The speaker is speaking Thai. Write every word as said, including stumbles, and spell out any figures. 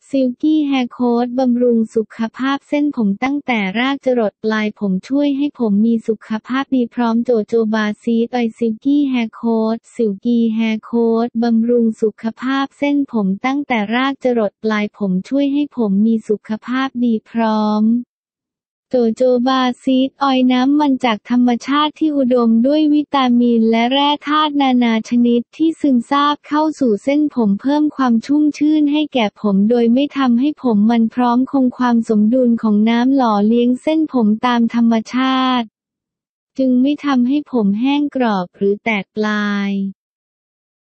ซิลกี้แฮร์โค้ชบำรุงสุขภาพเส้นผมตั้งแต่รากจรดปลายผมช่วยให้ผมมีสุขภาพดีพร้อมโจโจบาซีดออยล์ซิลกี้แฮร์โค้ชซิลกี้แฮร์โค้ชบำรุงสุขภาพเส้นผมตั้งแต่รากจรดปลายผมช่วยให้ผมมีสุขภาพดีพร้อมโจโจบาซีดออยล์น้ำมันจากธรรมชาติที่อุดมด้วยวิตามินและแร่ธาตุนานาชนิดที่ซึมซาบเข้าสู่เส้นผมเพิ่มความชุ่มชื่นให้แก่ผมโดยไม่ทำให้ผมมันพร้อมคงความสมดุลของน้ำหล่อเลี้ยงเส้นผมตามธรรมชาติจึงไม่ทำให้ผมแห้งกรอบหรือแตกปลาย